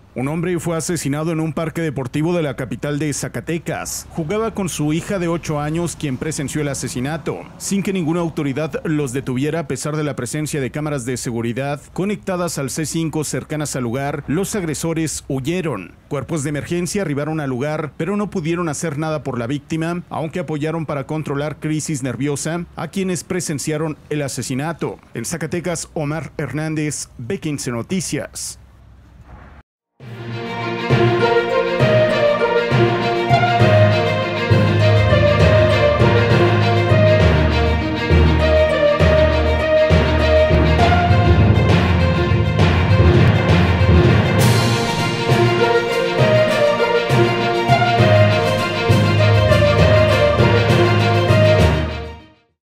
Un hombre fue asesinado en un parque deportivo de la capital de Zacatecas. Jugaba con su hija de 8 años, quien presenció el asesinato, sin que ninguna autoridad los detuviera a pesar de la presencia de cámaras de seguridad conectadas al C5 cercanas al lugar. Los agresores huyeron. Cuerpos de emergencia arribaron al lugar, pero no pudieron hacer nada por la víctima, aunque apoyaron para controlar crisis nerviosa a quienes presenciaron el asesinato. En Zacatecas, Omar Hernández, B15 Noticias.